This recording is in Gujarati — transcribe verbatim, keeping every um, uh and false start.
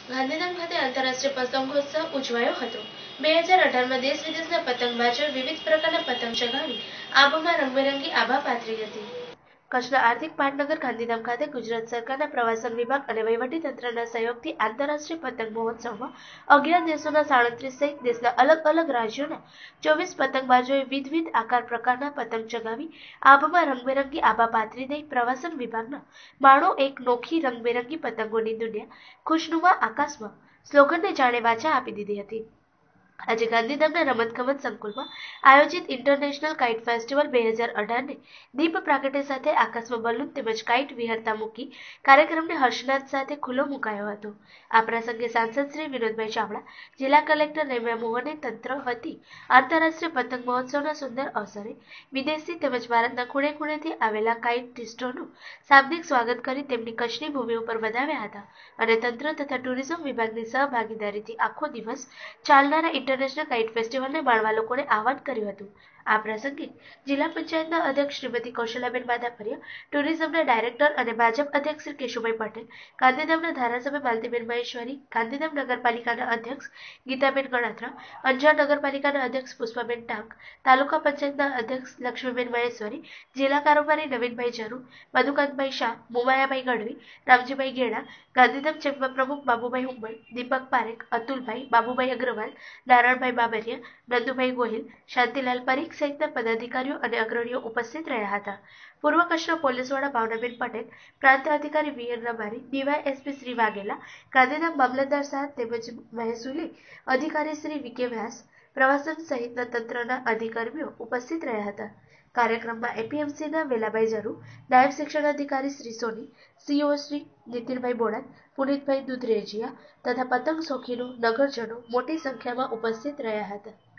ગાંધીધામ ખાતે આંતરરાષ્ટ્રીય પતંગોત્સવ ઉજવાયો હતો. બે હજાર અઢારમાં દેશ વિદેશના પતંગબાજોએ વિવિધ પ્રકારના પતંગ ચગાવી આબોમાં રંગબેરંગી આભા પાથરી હતી. કચ્છના આર્થિક પાટનગર ગાંધીધામ ખાતે ગુજરાત સરકારના પ્રવાસન વિભાગ અને વહીવટીતંત્રના સહયોગથી આંતરરાષ્ટ્રીય પતંગ મહોત્સવમાં અગિયાર દેશોના સાડત્રીસ સહિત દેશના અલગ અલગ રાજ્યોના ચોવીસ પતંગબાજોએ વિવિધ આકાર પ્રકારના પતંગ ચગાવી આબમાં રંગબેરંગી આભા પાથરી દઈ પ્રવાસન વિભાગના માણો એક નોખી રંગબેરંગી પતંગોની દુનિયા ખુશનુમા આકાશમાં સ્લોગનને જાણે વાચા આપી દીધી હતી. આજે ગાંધીધામના રમતગમત સંકુલમાં આયોજિત ઇન્ટરનેશનલ કાઇટ ફેસ્ટિવલ બે હજાર અઢારને દીપ પ્રાગટ્ય સાથે આકાશમાં બલૂન તેમજ કાઇટ વિહરતા મૂકી કાર્યક્રમને હર્ષનાદ સાથે ખુલ્લો મુકાયો હતો. આ પ્રસંગે સાંસદ શ્રી વિનોદભાઈ ચાવડા, જિલ્લા કલેક્ટર રેમ્યા મોહને તંત્ર વતી આંતરરાષ્ટ્રીય પતંગ મહોત્સવના સુંદર અવસરે વિદેશી તેમજ ભારતના ખૂણે ખૂણેથી આવેલા કાઇટિસ્ટોનું શાબ્દિક સ્વાગત કરી તેમની કચ્છની ભૂમિ ઉપર વધાવ્યા હતા અને તંત્ર તથા ટુરિઝમ વિભાગની સહભાગીદારીથી આખો દિવસ ચાલનારા ઇન્ટરનેશનલ કાઇટ ફેસ્ટિવલને માણવા લોકોને આહવાન કર્યું હતું. આ પ્રસંગે જિલ્લા પંચાયતના અધ્યક્ષ શ્રીમતી કૌશલાબેન માધાપરિયા, ટુરિઝમના ડાયરેક્ટર અને ભાજપ અધ્યક્ષ શ્રી કેશુભાઈ પટેલ, ગાંધીધામના ધારાસભ્ય માલતીબેન મહેશ્વરી, ગાંધીધામ નગરપાલિકાના અધ્યક્ષ ગીતાબેન ગણાત્રા, અંજાર નગરપાલિકાના અધ્યક્ષ પુષ્પાબેન ટાંક, તાલુકા પંચાયતના અધ્યક્ષ લક્ષ્મીબેન મહેશ્વરી, જિલ્લા કારોબારી નવીનભાઈ ઝરુ, મધુકાંતભાઈ શાહ, મોમાયાભાઈ ગઢવી, રામજીભાઈ ગેડા, ગાંધીધામ ચેમ્બર પ્રમુખ બાબુભાઈ હુંબલ, દીપક પારેખ, અતુલભાઈ, બાબુભાઈ અગ્રવાલ, નારણભાઈ બાબરિયા, નંદુભાઈ ગોહિલ, શાંતિલાલ પરીખ સહિતના પદાધિકારીઓ અને અગ્રણીઓ ઉપસ્થિત રહ્યા હતા. પૂર્વ કચ્છના પોલીસ વડા ભાવનાબેન પટેલ, પ્રાંત અધિકારી V N Rabari, DYSP Shri Vaghela, Gandhidham મામલતદાર સાહેબ તેમજ મહેસૂલી અધિકારી શ્રી વી કે વ્યાસ, પ્રવાસન સહિતના તંત્રના અધિકારીઓ ઉપસ્થિત રહ્યા હતા. કાર્યક્રમમાં એપીએમસીના વેલાભાઈ ઝરુ, નાયબ શિક્ષણાધિકારી શ્રી સોની, સીઓ શ્રી નીતિનભાઈ બોડાત, પુનિતભાઈ દુધરેજિયા તથા પતંગ શોખીનો, નગરજનો મોટી સંખ્યામાં ઉપસ્થિત રહ્યા હતા.